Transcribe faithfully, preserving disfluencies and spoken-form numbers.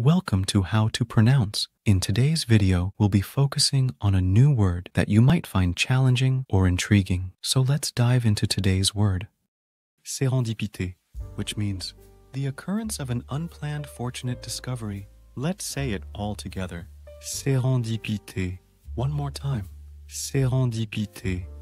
Welcome to How to Pronounce. In today's video, we'll be focusing on a new word that you might find challenging or intriguing. So let's dive into today's word. Sérendipité, which means the occurrence of an unplanned fortunate discovery. Let's say it all together. Sérendipité. One more time. Sérendipité.